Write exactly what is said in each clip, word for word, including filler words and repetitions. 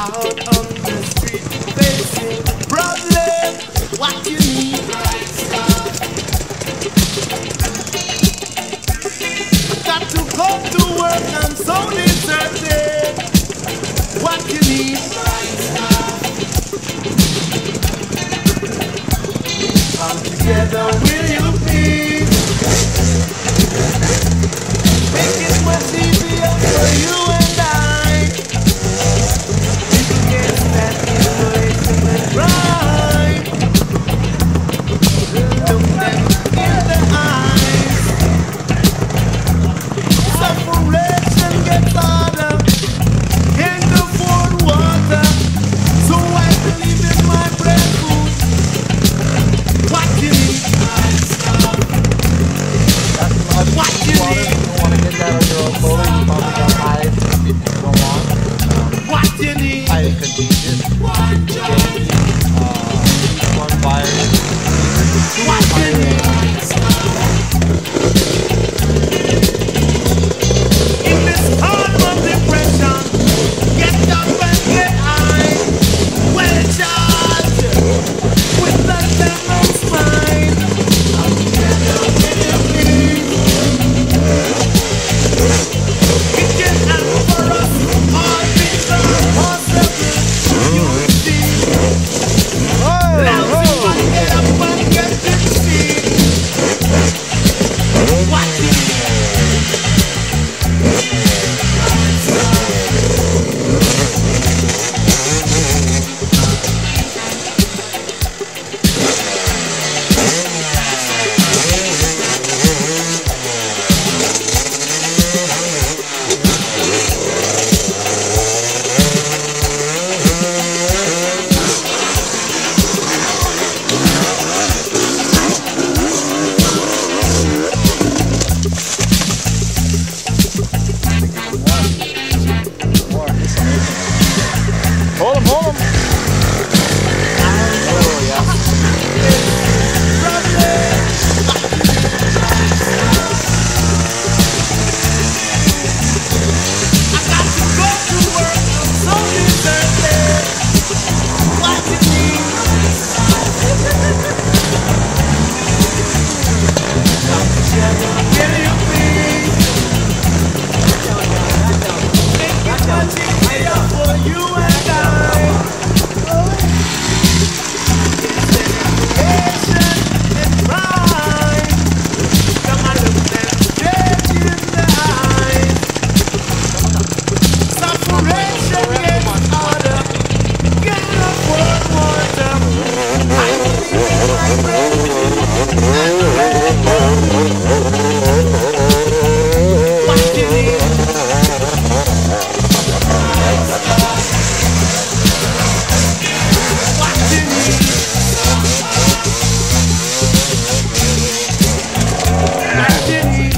out on the street facing problem. What you need? Right stuff. I got to go to work and so deserted. What you need? Right stuff. Come together, will you please? Make it much easier for you and I. People can stand in the racing and ride. Look them in the eyes. Separation gets harder. Can't afford water, so I believe in my bread food. What you need? What you need? If you want to get that on your own photo, you probably got high if you don't want. What you need? Highly contagious. Uh, one virus. What you need? In this time of depression, get up and get high. Well charged with the devil's mind. I'm together with you, please. It can happen for us. All things are possible. You see. Lousy man, get up and get tipsy. What you need? Hold him, hold him. Oh, yeah. I got to go to work. I'm so deserted. What you need? Come together, will you please? Make it much easier for you and I. It's dedication and pride. Come on, look them straight in the eyes. Separation gets harder. Can't afford water. I believe in my breath. What you need? What you need? What you need?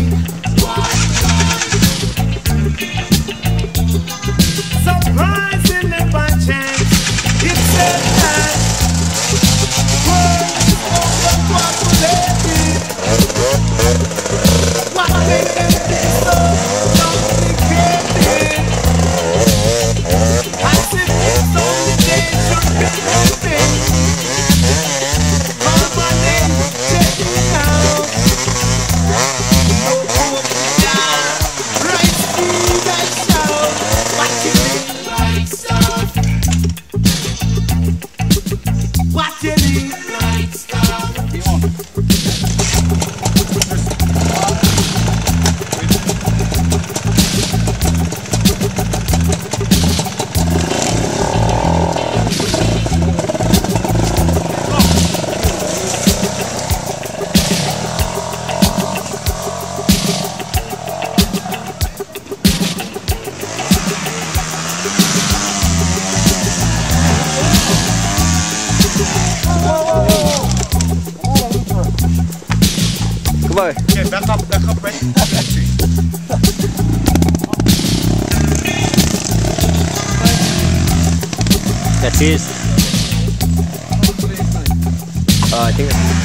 Surprisingly by chance, it said that world is overpopulated. What makes it so complicated? I said it's only they should be living. Call my name, check it out. Right speed, I shout. What you need? Right stuff. What you need? Right stuff. Goodbye. Okay, back up, back up, right? That is. Uh, I think that's.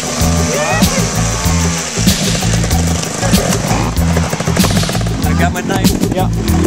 I got my knife. Yeah.